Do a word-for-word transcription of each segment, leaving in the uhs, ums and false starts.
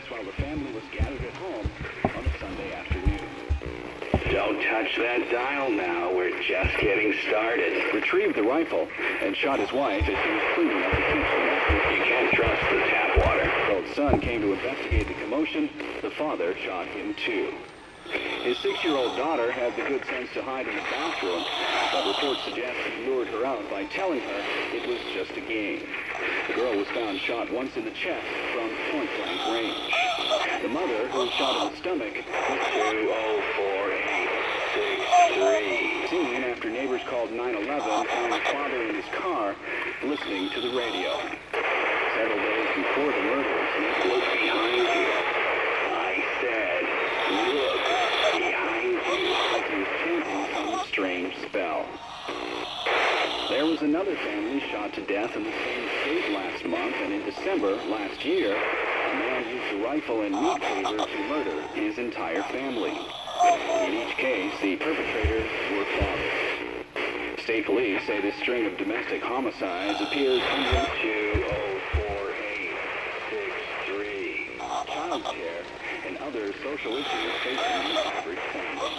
while the family was gathered at home on a Sunday afternoon. Don't touch that dial now. We're just getting started. Retrieved the rifle and shot his wife as she was cleaning up the kitchen. You can't trust the tap water. The son came to investigate the commotion. The father shot him too. His six-year-old daughter had the good sense to hide in the bathroom, but reports suggest he lured her out by telling her it was just a game. The girl was found shot once in the chest from point-blank range. The mother, who was shot in the stomach, was two oh four eight six three. Seen after neighbors called nine eleven, found the father in his car listening to the radio. Several days before the murders, look behind you. I said, look behind you. Like he was chanting some strange spell. There was another family shot to death in the same state last month, and in December last year, a man used a rifle and meat cleaver to murder his entire family. In each case, the perpetrators were fathers. State police say this string of domestic homicides appears under two oh four eight six three. child care and other social issues facing the average family.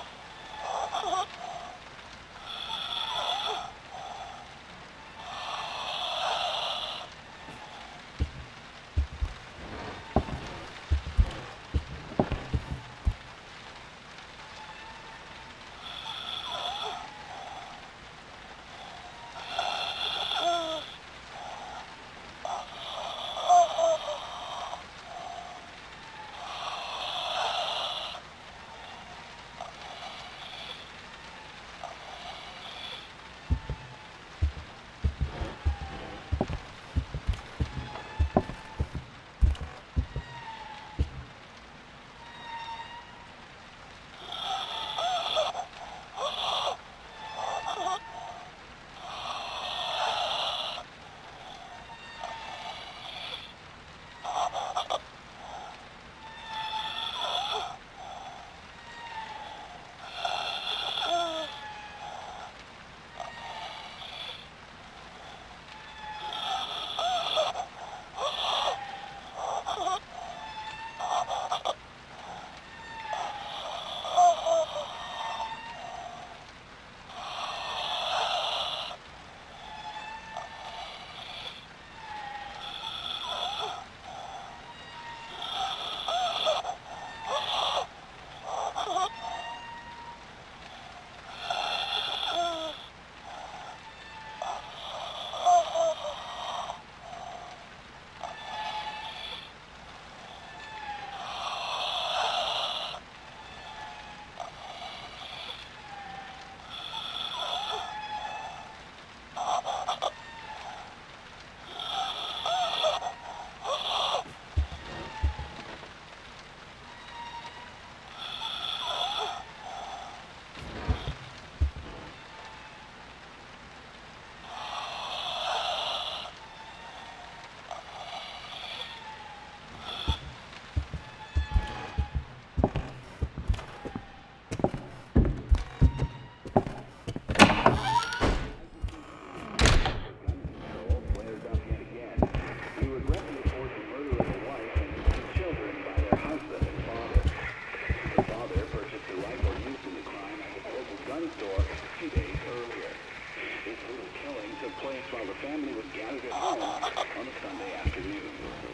While the family was gathered at home on a Sunday afternoon.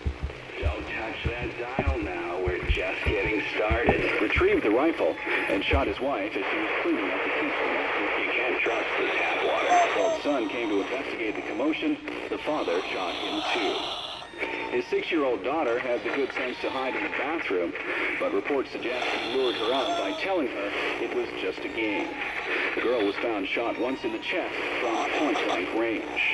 Don't touch that dial now. We're just getting started. Retrieved the rifle and shot his wife as she was cleaning up the kitchen. You can't trust the tap water. The son came to investigate the commotion. The father shot him too. His six-year-old daughter had the good sense to hide in the bathroom, but reports suggest he lured her out by telling her it was just a game. The girl was found shot once in the chest from point-blank range.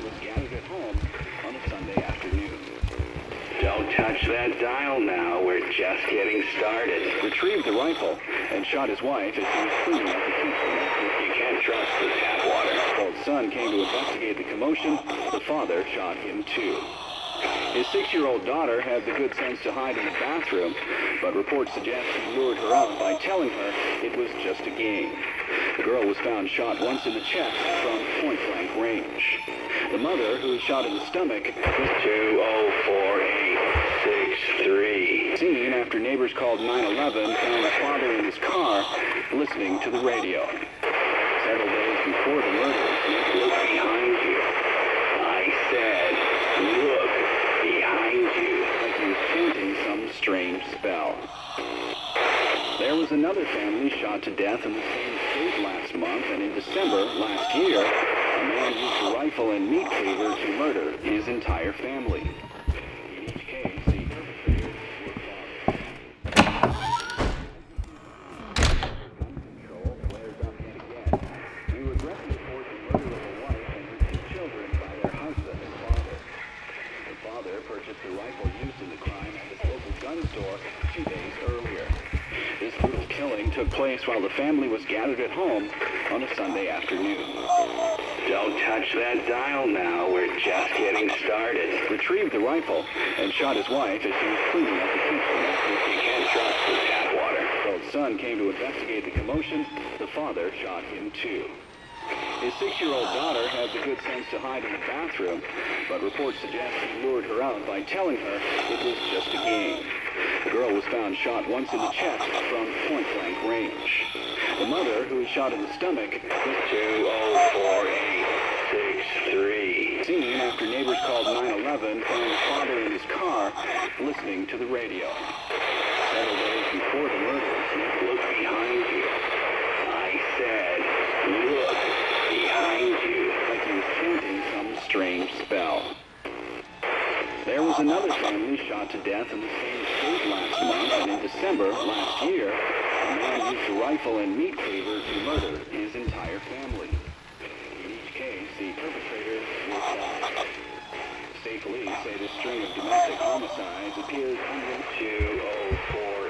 was gathered at home on a Sunday afternoon. Don't touch that dial now. We're just getting started. Retrieved the rifle and shot his wife as she was cleaning up the kitchen. You can't trust the tap water. While the son came to investigate the commotion, the father shot him too. His six-year-old daughter had the good sense to hide in the bathroom, but reports suggest he lured her out by telling her it was just a game. The girl was found shot once in the chest from point-blank range. The mother, who was shot in the stomach, was two oh four eight six three. seen after neighbors called nine eleven, found the father in his car listening to the radio. Several days before the murder, Look behind you. I said, look behind you. like he was chanting some strange spell. There was another family shot to death in the same state last month, and in December last year, a man used a rifle and meat cleaver to murder his entire family. In each case, the perpetrators were fathers. Gun control flares up yet again. We regret to report the murder of a wife and her two children by their husband and father. The father purchased the rifle used in the crime at his local gun store two days earlier. This brutal killing took place while the family was gathered at home on a Sunday afternoon. Don't touch that dial now. We're just getting started. Retrieved the rifle and shot his wife as she was cleaning up the kitchen. You can't trust the tap water. While the son came to investigate the commotion, the father shot him too. His six-year-old daughter had the good sense to hide in the bathroom, but reports suggest he lured her out by telling her it was just a game. The girl was found shot once in the chest from point-blank range. The mother, who was shot in the stomach, was two oh four eight six three. seen after neighbors called nine eleven, found the father in his car listening to the radio. Several days before the murders, Look behind you. I said, look behind you. like he was chanting some strange spell. There was another family shot to death in the same state last month, and in December last year, a man used a rifle and meat cleaver to murder his entire family. In each case, the perpetrators were fathers. State police say this string of domestic homicides appears unrelated. two oh four